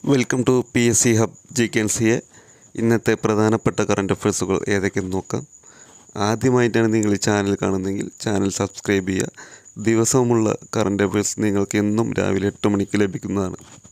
Welcome to PSC hub GK&CA. ഇന്നത്തെ പ്രധാനപ്പെട്ട current അഫയേഴ്സുകൾ ഏതൊക്കെയെന്ന് നോക്കാം. ആദ്യമായിട്ടാണ് നിങ്ങൾ ഈ ചാനൽ കാണുന്നതെങ്കിൽ ചാനൽ സബ്സ്ക്രൈബ് ചെയ്യുക. ദിവസവുമുള്ള കറണ്ട് അഫയേഴ്സ് നിങ്ങൾക്ക് എന്നും രാവിലെ 8 മണിക്ക് ലഭിക്കുന്നതാണ്.